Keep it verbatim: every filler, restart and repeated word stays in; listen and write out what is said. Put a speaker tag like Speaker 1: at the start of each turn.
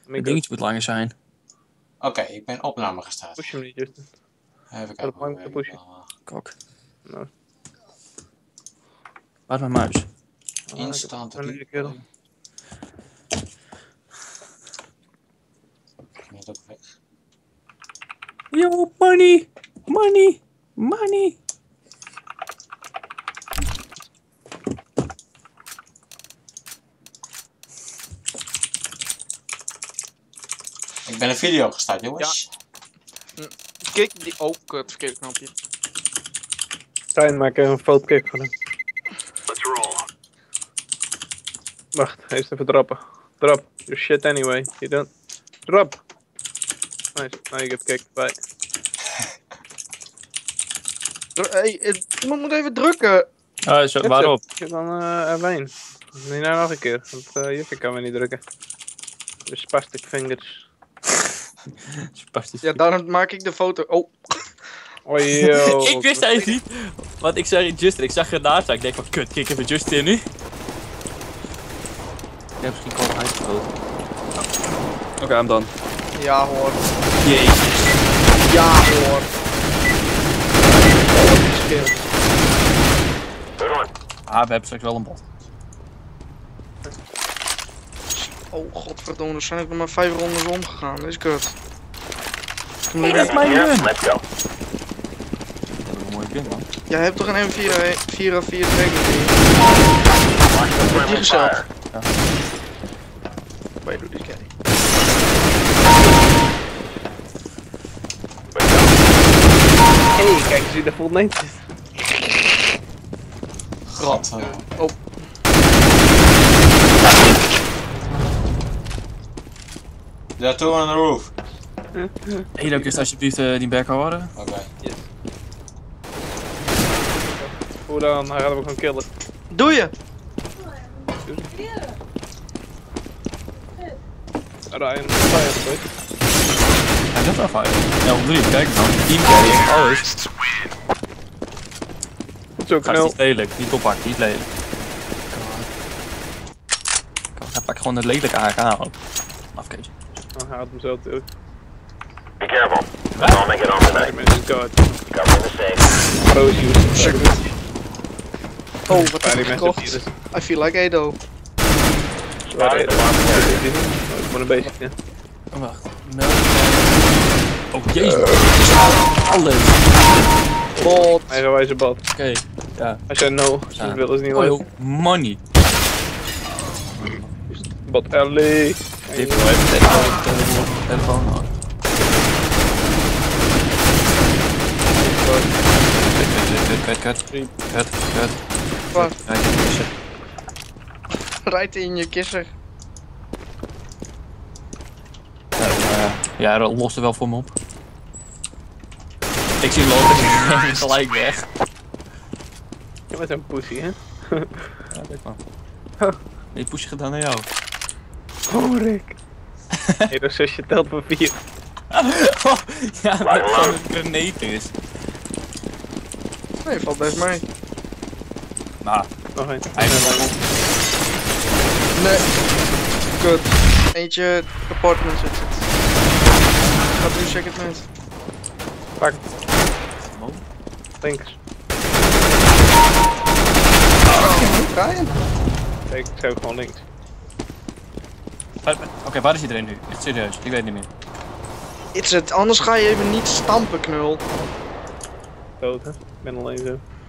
Speaker 1: Het dingetje moet langer zijn.
Speaker 2: Oké, okay, ik ben opname gestart.
Speaker 3: Push hem niet, Justin.
Speaker 2: Even kijken.
Speaker 3: Lang te pushen.
Speaker 1: Kok.
Speaker 3: Nou.
Speaker 1: Waar is mijn muis?
Speaker 2: Instant.
Speaker 3: Ah, ik heb
Speaker 2: Niet ook weg.
Speaker 1: Yo, money! Money! Money!
Speaker 2: Ik ben een video gestart, jongens.
Speaker 4: Ja. Kijk die. Oh, kut, verkeerde knopje.
Speaker 3: Stijn, maak een fotocake van hem. Wacht, eerst even droppen. Drop. Your shit anyway. You don't. Drop. Nice. Now you get kicked. Bye.
Speaker 4: Hey, iemand moet even drukken.
Speaker 1: Ah, zo, waarop?
Speaker 3: Zit dan uh, alleen. Nee, nou nog een keer. Want uh, Juffe kan me niet drukken. De spastic fingers.
Speaker 1: Spastisch.
Speaker 4: Ja, daarom maak ik de foto. Oh.
Speaker 3: Oh, yo.
Speaker 1: Ik wist eigenlijk niet. Want ik zag Justin, ik zag je ernaast staan. Ik denk van kut, kijk even Justin nu. Ik heb misschien gewoon uitgeschoten. Oké, okay, I'm done.
Speaker 4: Ja hoor.
Speaker 1: Jezus.
Speaker 4: Ja hoor.
Speaker 1: Ah, we hebben straks wel een bot.
Speaker 4: Oh godverdomme, er zijn ook nog maar vijf rondes omgegaan. Dat is kut.
Speaker 1: Hey, dat is mijn gun. Let's go. Dat is een mooie gun, man.
Speaker 4: Jij hebt toch een M vier A vier tegen Heb die gezet?
Speaker 1: Ja.
Speaker 4: Waar doe dit caddy?
Speaker 3: Hey, kijk eens wie er vol netjes.
Speaker 2: God.
Speaker 4: Oh.
Speaker 2: There are two on the roof.
Speaker 1: Hé, dan kun je alsjeblieft uh, die back houden.
Speaker 2: Oké. Okay.
Speaker 3: Yes. Hoe dan? Hij gaat hem gewoon killen.
Speaker 4: Doe je?
Speaker 3: Ryan, fire, boy.
Speaker 1: Hij is wel fire. Ja, op drie, kijk dan. Team carry, alles.
Speaker 3: Zo
Speaker 1: Gast,
Speaker 3: knel.
Speaker 1: niet lelijk, niet oppakken, niet lelijk. Hij pakt gewoon het lelijke A K aan. Afkees.
Speaker 3: Oh, hij had hem zo terug.
Speaker 5: Be careful. I'll make it on tonight.
Speaker 3: Man is god.
Speaker 5: Cover the safe.
Speaker 3: Pro is used.
Speaker 4: Oh, wat heb ik
Speaker 3: Die
Speaker 4: gekocht?
Speaker 3: mensen
Speaker 4: I feel like Edo.
Speaker 3: Sorry. Ik moet een beetje. Ja.
Speaker 1: Oh, wacht. Melk. Oh, jezus. Alles.
Speaker 4: Bot.
Speaker 3: Eigenwijze bot.
Speaker 1: Oké, okay. Ja.
Speaker 3: Hij zei no,
Speaker 1: Ja.
Speaker 3: ze willen ze niet
Speaker 1: Oh,
Speaker 3: leuk.
Speaker 1: joh. Money.
Speaker 3: Bot Ellie.
Speaker 1: Dit wil even telefoon, telefoon, telefoon houden. Kut, kut, kut, kut, kut.
Speaker 4: Waar?
Speaker 1: Ja, ik heb het.
Speaker 4: Rijdt in je kisser.
Speaker 1: Ja, uh, ja, dat lost er wel voor me op. Ik zie lopen en gelijk weg.
Speaker 3: Je bent een pussy, hè?
Speaker 1: Ja, weet maar. Nee, pushje gedaan naar jou.
Speaker 3: Oh, Rick. Hé, dat zusje telt voor vier.
Speaker 1: Oh, ja, dat het gewoon een grenade is.
Speaker 4: Nee, valt best mee.
Speaker 1: Nou,
Speaker 3: Nog één.
Speaker 1: eigenlijk.
Speaker 4: Nee. Kut. Eentje apartment zit zit. Gaat nu second mens.
Speaker 3: Pak. Links.
Speaker 4: Draaien.
Speaker 3: Kijk, ik zou gewoon links.
Speaker 1: Oké, okay, waar is iedereen nu? Echt serieus, ik weet het niet meer.
Speaker 4: It's it, anders ga je even niet stampen, knul.
Speaker 3: Dood, hè? Ik ben alleen zo.